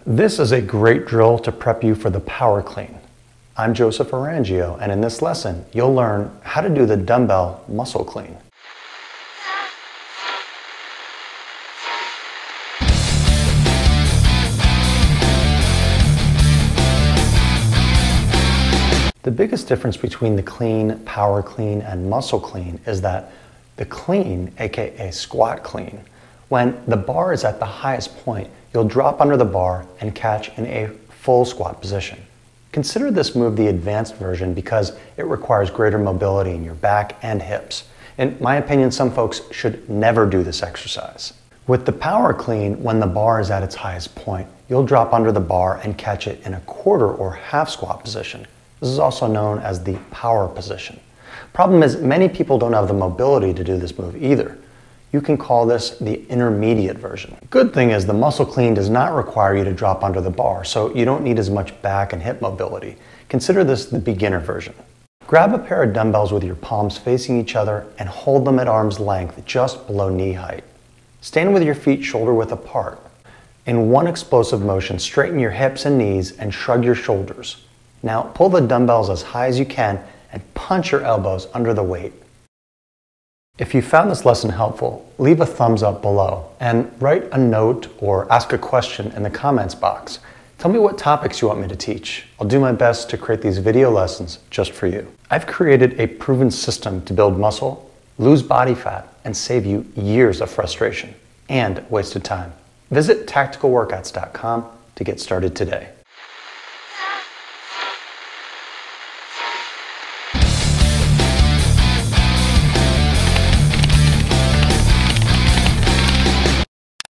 This is a great drill to prep you for the power clean. I'm Joseph Arangio, and in this lesson, you'll learn how to do the dumbbell muscle clean. The biggest difference between the clean, power clean, and muscle clean is that the clean, aka squat clean, when the bar is at the highest point, you'll drop under the bar and catch in a full squat position. Consider this move the advanced version because it requires greater mobility in your back and hips. In my opinion, some folks should never do this exercise. With the power clean, when the bar is at its highest point, you'll drop under the bar and catch it in a quarter or half squat position. This is also known as the power position. Problem is, many people don't have the mobility to do this move either. You can call this the intermediate version. Good thing is the muscle clean does not require you to drop under the bar, so you don't need as much back and hip mobility. Consider this the beginner version. Grab a pair of dumbbells with your palms facing each other and hold them at arm's length just below knee height. Stand with your feet shoulder width apart. In one explosive motion, straighten your hips and knees and shrug your shoulders. Now pull the dumbbells as high as you can and punch your elbows under the weight. If you found this lesson helpful, leave a thumbs up below and write a note or ask a question in the comments box. Tell me what topics you want me to teach. I'll do my best to create these video lessons just for you. I've created a proven system to build muscle, lose body fat, and save you years of frustration and wasted time. Visit TacticalWorkouts.com to get started today.